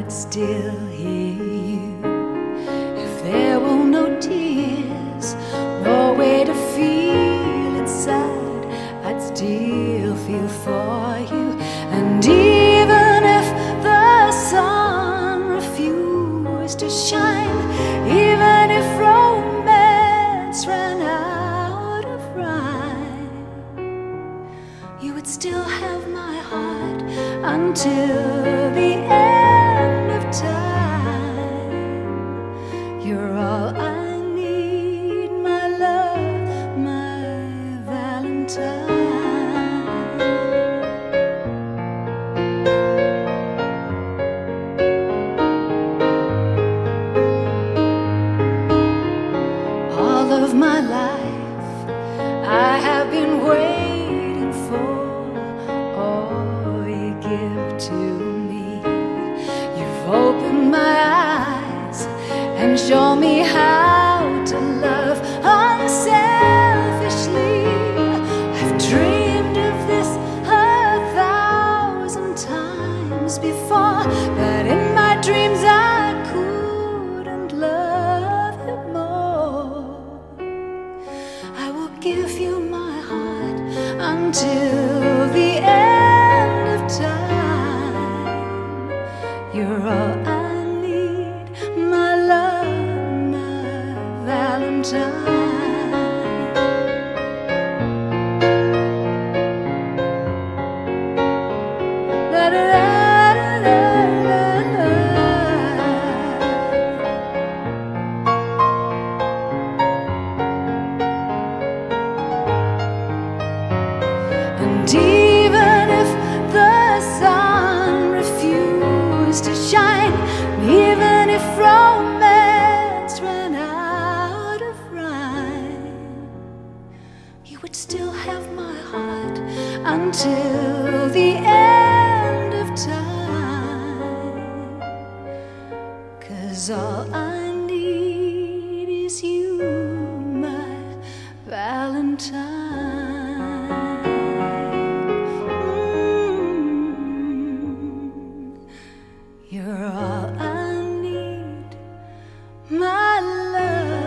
I'd still hear you. If there were no tears, no way to feel inside, I'd still feel for you. And even if the sun refused to shine, even if romance ran out of rhyme, you would still have my heart until the end of time. You're all I need, my love, my Valentine. All of my life I have been waiting for all you give to me. You've opened my eyes and shown me how to love unselfishly. I've dreamed of this 1,000 times before, but in my dreams I couldn't love you more. I will give you my heart until the end of time. You're all I need, my love, my Valentine. La da da da da da. And even if the sun refused to shine, even if romance ran out of rhyme, you would still have my heart until the end of time. 'Cause all I need is you, my Valentine. You're all I need, my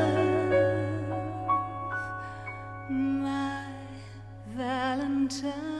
love, my Valentine.